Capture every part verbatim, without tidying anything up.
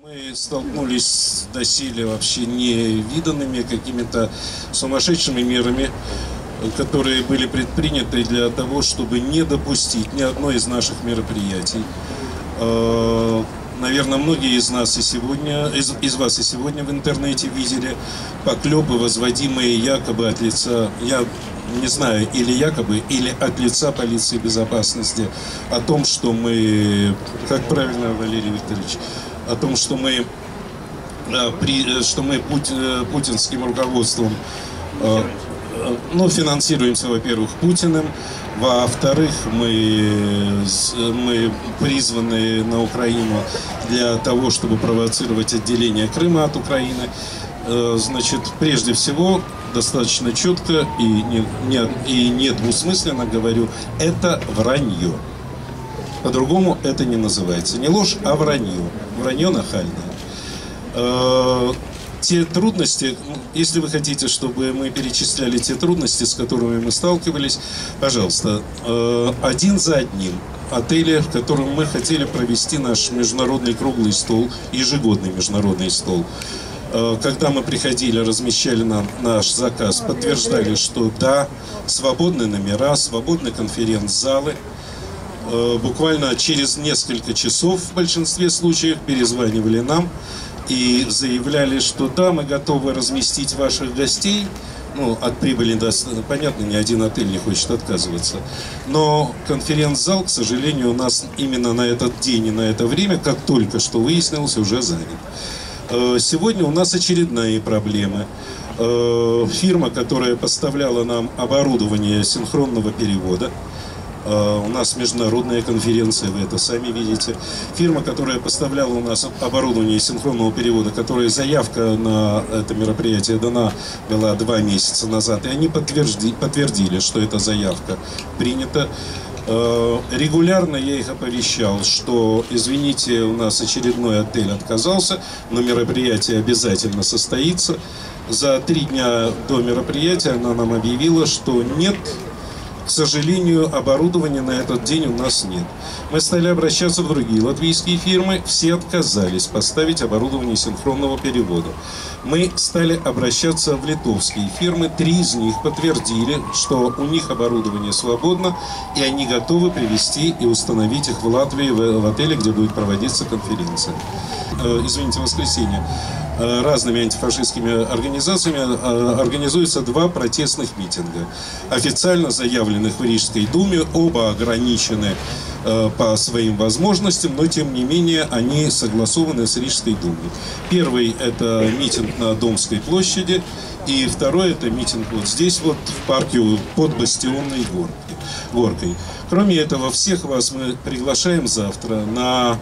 Мы столкнулись с доселе вообще невиданными какими-то сумасшедшими мерами, которые были предприняты для того, чтобы не допустить ни одно из наших мероприятий. Наверное, многие из нас и сегодня, из, из вас и сегодня в интернете видели поклепы, возводимые якобы от лица, я не знаю, или якобы, или от лица полиции безопасности, о том, что мы, как правильно, Валерий Викторович, о том, что мы, при, что мы пути, путинским руководством, ну, финансируемся, во-первых, Путиным, во-вторых, мы, мы призваны на Украину для того, чтобы провоцировать отделение Крыма от Украины. Значит, прежде всего, достаточно четко и не, не, и недвусмысленно говорю, это вранье. По-другому это не называется. Не ложь, а вранье. Вранье нахальное. Те трудности, если вы хотите, чтобы мы перечисляли те трудности, с которыми мы сталкивались, пожалуйста, один за одним отели, в котором мы хотели провести наш международный круглый стол, ежегодный международный стол. Когда мы приходили, размещали нам наш заказ, подтверждали, что да, свободные номера, свободные конференц-залы. Буквально через несколько часов в большинстве случаев перезванивали нам и заявляли, что да, мы готовы разместить ваших гостей. Ну, от прибыли, да, понятно, ни один отель не хочет отказываться. Но конференц-зал, к сожалению, у нас именно на этот день и на это время, как только что выяснилось, уже занят. Сегодня у нас очередные проблемы. Фирма, которая поставляла нам оборудование синхронного перевода, у нас международная конференция, вы это сами видите. Фирма, которая поставляла у нас оборудование синхронного перевода, которая заявка на это мероприятие дана была два месяца назад, и они подтвердили, подтвердили, что эта заявка принята. Регулярно я их оповещал, что, извините, у нас очередной отель отказался, но мероприятие обязательно состоится. За три дня до мероприятия она нам объявила, что нет, к сожалению, оборудования на этот день у нас нет. Мы стали обращаться в другие латвийские фирмы, все отказались поставить оборудование синхронного перевода. Мы стали обращаться в литовские фирмы, три из них подтвердили, что у них оборудование свободно, и они готовы привезти и установить их в Латвии, в, в отеле, где будет проводиться конференция. Э, извините, воскресенье. Разными антифашистскими организациями организуются два протестных митинга, официально заявленных в Рижской думе, оба ограничены по своим возможностям, но тем не менее они согласованы с Рижской думой. Первый – это митинг на Домской площади, и второй – это митинг вот здесь, вот в парке под Бастионной горкой. Кроме этого, всех вас мы приглашаем завтра на,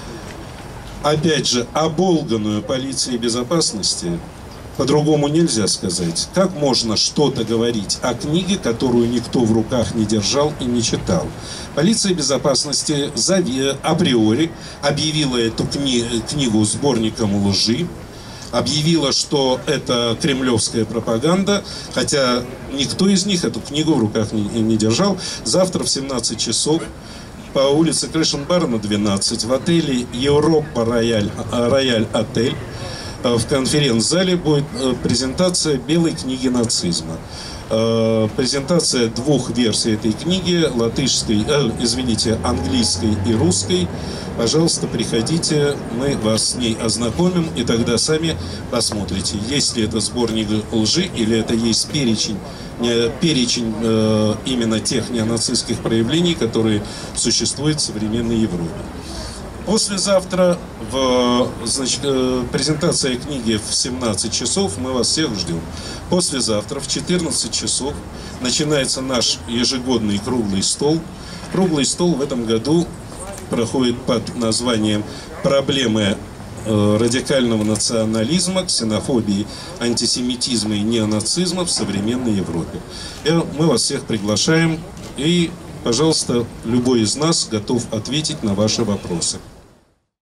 опять же, оболганную полицией безопасности. По-другому нельзя сказать. Как можно что-то говорить о книге, которую никто в руках не держал и не читал? Полиция безопасности априори объявила эту кни книгу сборником лжи, объявила, что это кремлевская пропаганда, хотя никто из них эту книгу в руках не, не держал. Завтра в семнадцать часов по улице Крышенбарна, двенадцать, в отеле Европа Рояль, Рояль Отель, в конференц-зале будет презентация белой книги нацизма. Презентация двух версий этой книги, латышской, э, извините, английской и русской. Пожалуйста, приходите, мы вас с ней ознакомим, и тогда сами посмотрите, есть ли это сборник лжи, или это есть перечень, перечень э, именно тех неонацистских проявлений, которые существуют в современной Европе. Послезавтра в, значит, презентация книги в семнадцать часов, мы вас всех ждем. Послезавтра в четырнадцать часов начинается наш ежегодный круглый стол. Круглый стол в этом году проходит под названием «Проблемы радикального национализма, ксенофобии, антисемитизма и неонацизма в современной Европе». Мы вас всех приглашаем, и, пожалуйста, любой из нас готов ответить на ваши вопросы.